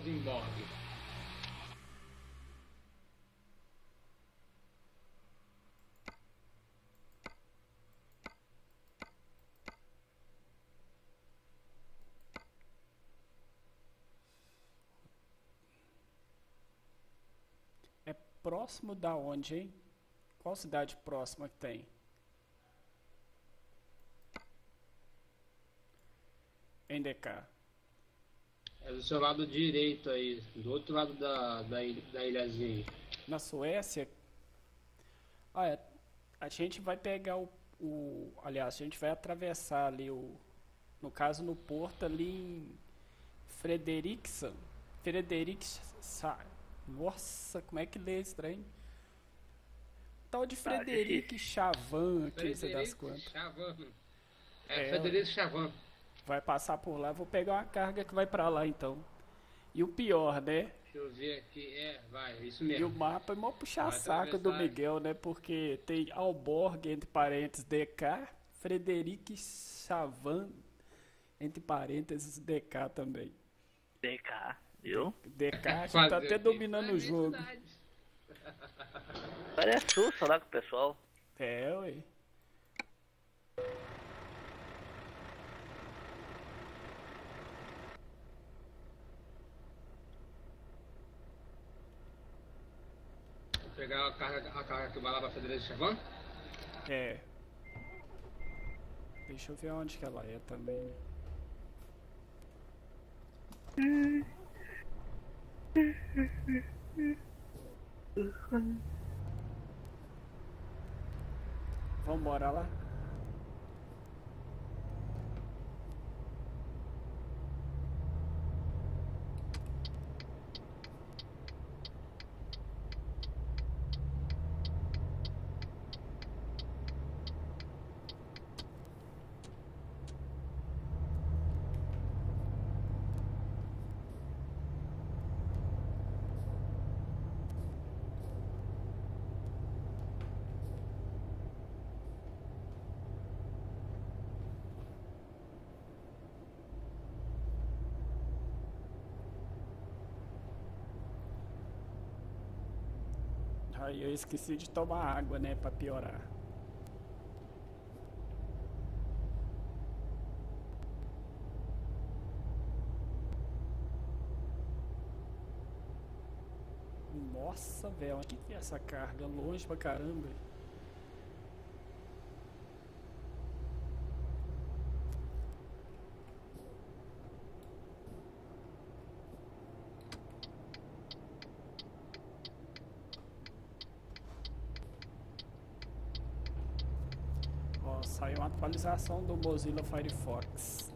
Rosenborg. É próximo da onde, hein? Qual cidade próxima que tem? Em DK. É do seu lado direito aí, do outro lado da ilhazinha aí. Na Suécia? Ah, é. A gente vai pegar aliás, a gente vai atravessar ali no caso no porto ali em Frederiksen. Frederiksen. Nossa, como é que lê esse trem? Tal de Ah, Frederic difícil. Chavan, aqui não sei das Frederico quantas. Chavan. É, Frederico Chavan. vai passar por lá, vou pegar uma carga que vai pra lá então. E o pior, né? Deixa eu ver aqui. Vai, isso E o mesmo. mapa é mó puxar Vai saco do atravessar. Miguel, né? Porque tem Alborg, entre parênteses, DK, Frederic Chavan, entre parênteses, DK também. DK, viu? DK, a gente Fazer tá até o quê? dominando Vai o ver jogo. cidade. Parece susto lá com o pessoal. É, ué. Vou pegar a carga que vai lá pra Frederico Chavan. É. Deixa eu ver onde que ela é também. Vambora lá? Aí eu esqueci de tomar água, né, pra piorar. Nossa, velho, onde que é essa carga? Longe pra caramba. Ó, saiu uma atualização do Mozilla Firefox.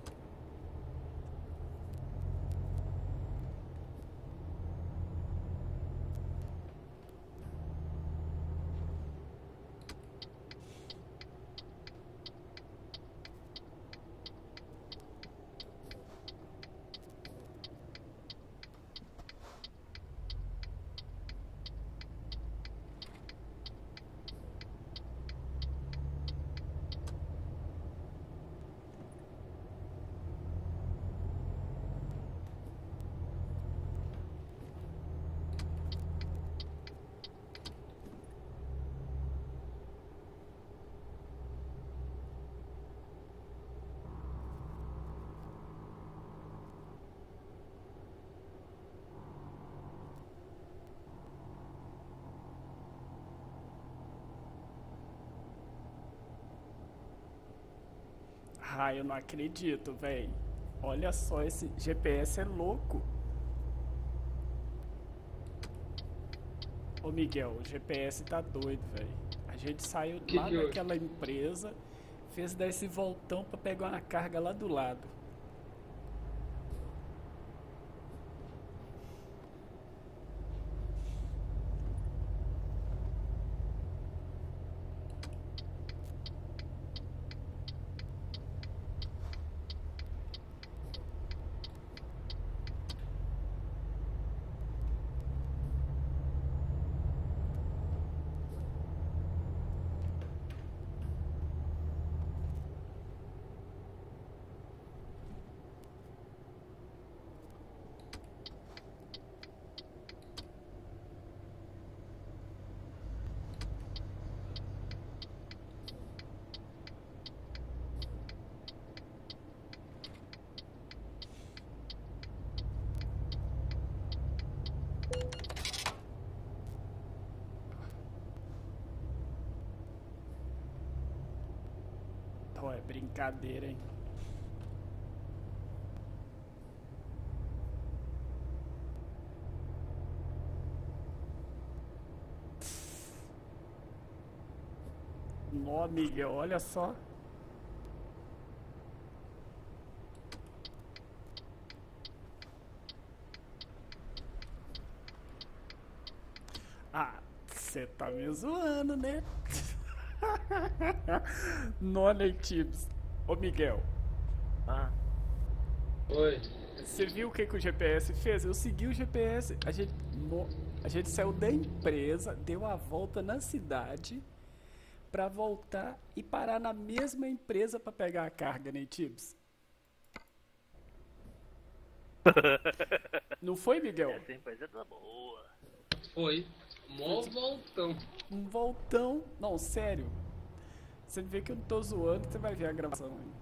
Ah, eu não acredito, velho. Olha só, esse GPS é louco. Ô Miguel, o GPS tá doido, velho. A gente saiu lá Que houve? daquela empresa, fez dar esse voltão pra pegar uma carga lá do lado. brincadeira, hein? Nó, Miguel, olha só. Ah, você tá me zoando, né? Nó, Natives. Ô, Miguel, Ah, Oi. você viu o que, que o GPS fez? Eu segui o GPS. A gente saiu da empresa, deu a volta na cidade pra voltar e parar na mesma empresa pra pegar a carga, Natives. Não foi, Miguel? essa empresa tá boa. Foi. Mó voltão. Um voltão. Não, sério. Você vê que eu não tô zoando, você vai ver a gravação aí.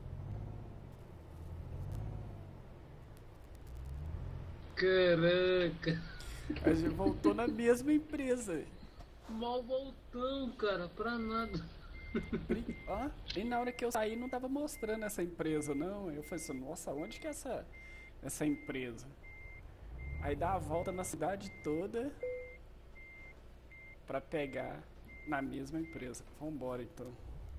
Caraca. A gente voltou na mesma empresa. Mó voltão, cara. Pra nada. Ah, e na hora que eu saí não tava mostrando essa empresa, não. Eu falei assim, nossa, onde que é essa empresa? Aí dá a volta na cidade toda pra pegar na mesma empresa. Vambora então.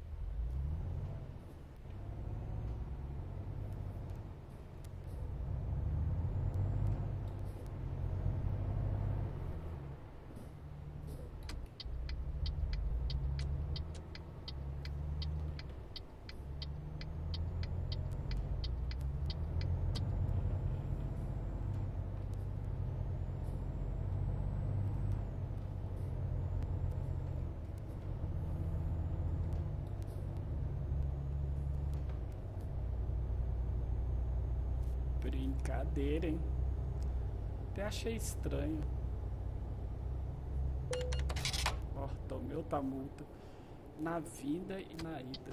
Brincadeira, hein? Até achei estranho. Ó, tomei outra multa. Na vinda e na ida.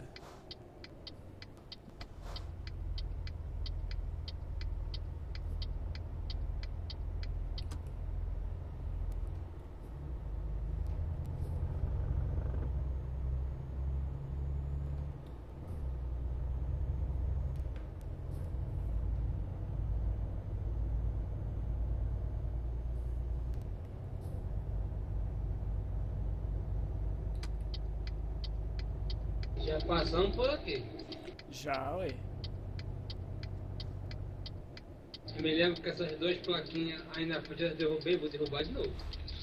Já passamos por aqui. Já, ué. Eu me lembro que essas duas plaquinhas aí na frente eu derrubei, vou derrubar de novo.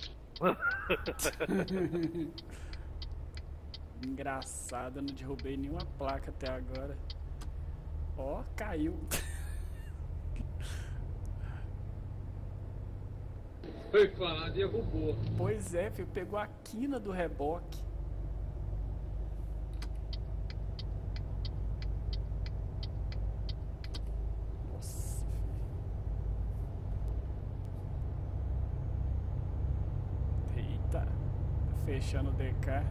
Engraçado, eu não derrubei nenhuma placa até agora. Ó, caiu. Foi falar, derrubou. Pois é, filho, pegou a quina do reboque. Nossa, filho. Eita, fechando o DK.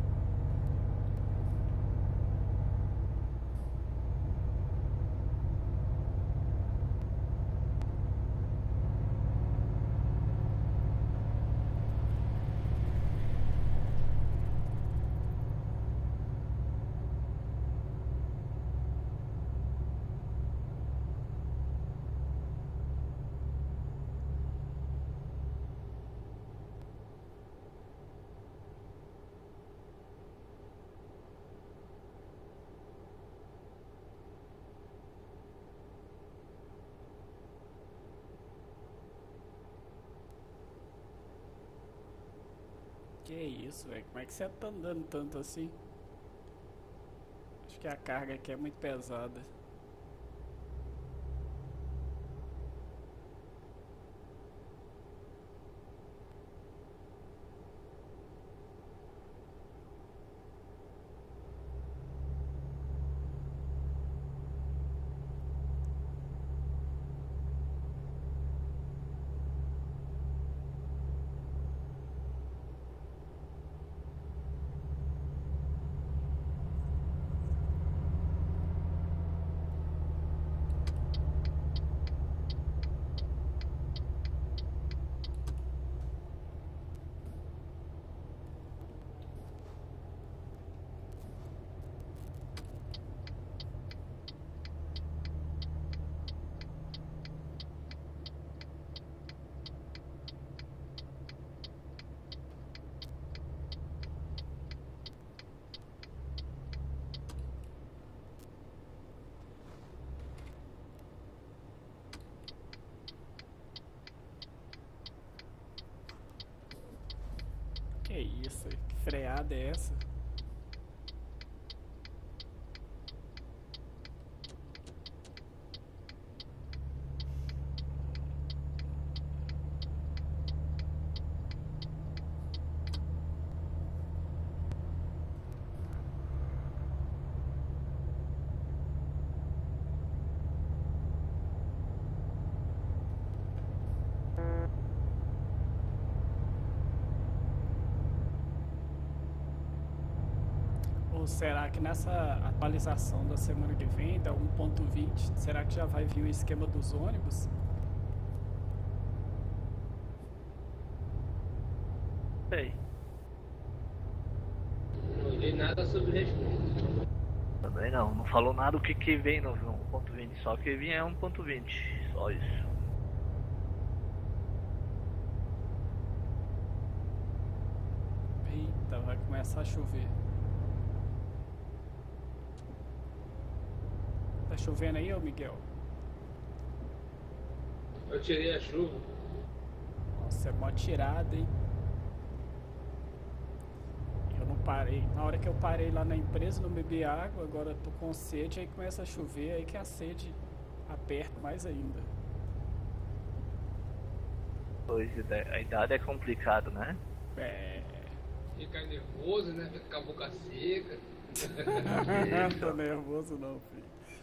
Que isso, velho? Como é que você tá andando tanto assim? Acho que a carga aqui é muito pesada. isso? Que freada é essa? Ou será que nessa atualização da semana que vem, da 1.20, será que já vai vir o esquema dos ônibus? Sei. Não li nada sobre o respeito. Também não falou nada o que vem no 1.20, só que vinha é 1.20, só isso. Eita, vai começar a chover. Tá chovendo aí, ô Miguel? Eu tirei a chuva. Nossa, é mó tirada, hein? Eu não parei. Na hora que eu parei lá na empresa, não bebi água, agora eu tô com sede, aí começa a chover, aí que a sede aperta mais ainda. Pois a idade é complicado, né? É. Fica nervoso, né? Fica com a boca seca. Não tô nervoso não, filho.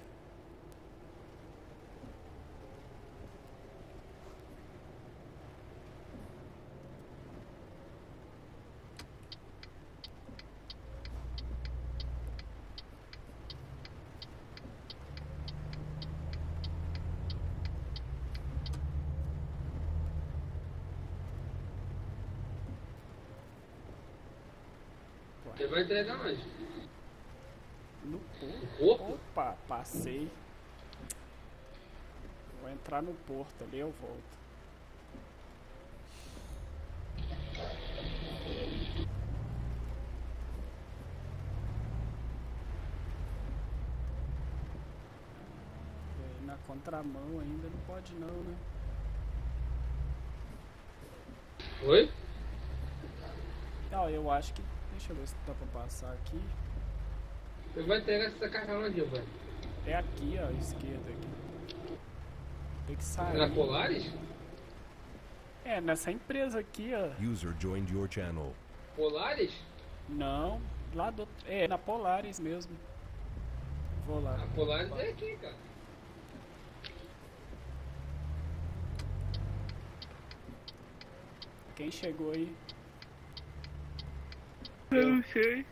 Você vai entregar onde? No No porto. corpo? Opa, passei. Vou entrar no porto ali, eu volto. Na contramão ainda não pode não, né? Oi? Não, eu acho que... Deixa eu ver se dá pra passar aqui. Você vai entregar essa caixa onde, velho? É aqui, ó, à esquerda aqui. Tem que sair. Na Polaris? É, nessa empresa aqui, ó. User joined your channel. Polaris? Não, lá do... É, na Polaris mesmo. Vou lá. A Polaris é aqui, cara. Quem chegou aí? Eu não sei.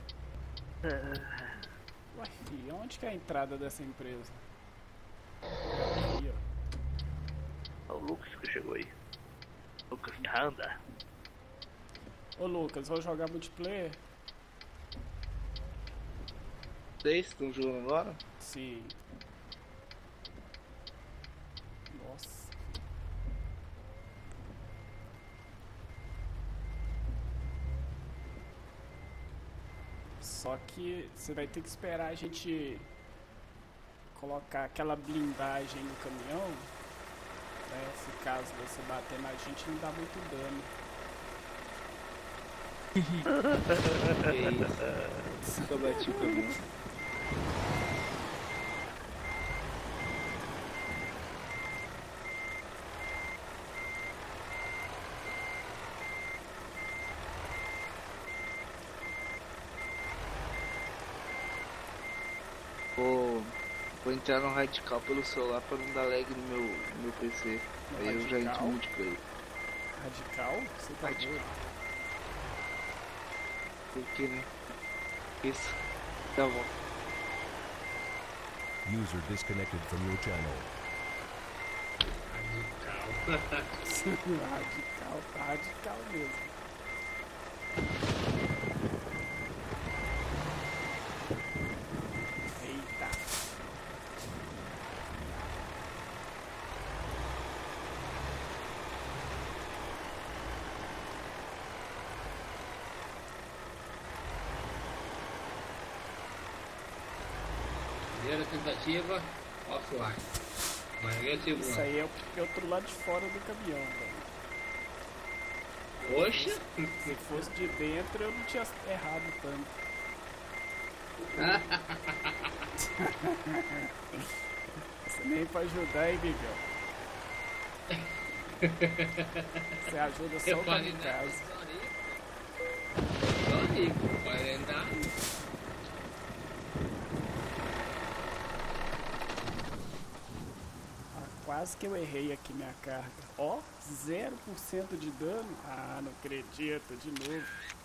Ué, filho, onde que é a entrada dessa empresa? Aqui, ó. É o Lucas que chegou aí. Lucas Miranda. Ô Lucas, vou jogar multiplayer? Vocês estão jogando agora? Sim. Nossa. Só que você vai ter que esperar a gente colocar aquela blindagem no caminhão, né? Se caso você bater na gente não dá muito dano. Que isso? Só bati o caminhão. Vou entrar no Radical pelo celular pra não dar lag no meu PC. No Aí eu já entro Radical? no multiplayer. Radical? Você tá Radical. doido? Porque, né? Isso. Tá bom. User disconnected from your channel. Radical, tá radical mesmo. Eita. Primeira tentativa, offline. Mas é a Isso segunda. aí é o outro lado de fora do caminhão, velho. Poxa! Se fosse de dentro, eu não tinha errado tanto. Você nem pra ajudar, hein, Miguel? Você ajuda só o kamikaze. Só rico, vai andar. Ah, quase que eu errei aqui minha carga. Ó, 0% de dano. Ah, não acredito, de novo.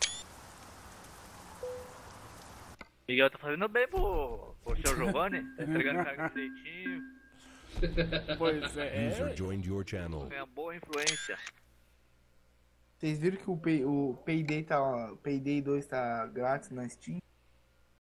Miguel tá fazendo bem pro seu Giovanni. Tá entregando carga direitinho. Pois User é. joined your channel. Tem uma boa influência. Vocês viram que o Payday 2 tá grátis na Steam?